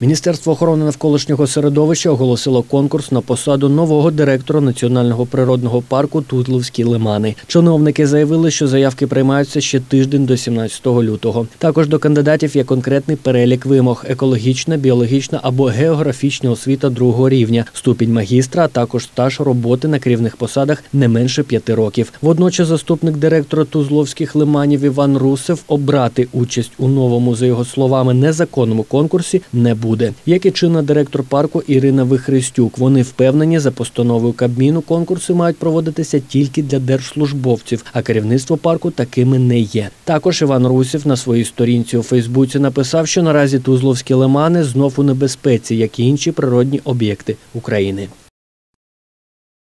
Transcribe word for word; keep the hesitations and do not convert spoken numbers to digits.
Міністерство охорони навколишнього середовища оголосило конкурс на посаду нового директора Національного природного парку Тузловські лимани. Чиновники заявили, що заявки приймаються ще тиждень до сімнадцятого лютого. Також до кандидатів є конкретний перелік вимог – екологічна, біологічна або географічна освіта другого рівня, ступінь магістра, а також стаж роботи на керівних посадах не менше п'яти років. Водночас заступник директора Тузловських лиманів Іван Русев обрати участь у новому, за його словами, незаконному конкурсі не буде. Буде. Як і чинна директор парку Ірина Вихрестюк. Вони впевнені, за постановою Кабміну конкурси мають проводитися тільки для держслужбовців, а керівництво парку такими не є. Також Іван Русев на своїй сторінці у Фейсбуці написав, що наразі Тузловські лимани знов у небезпеці, як і інші природні об'єкти України.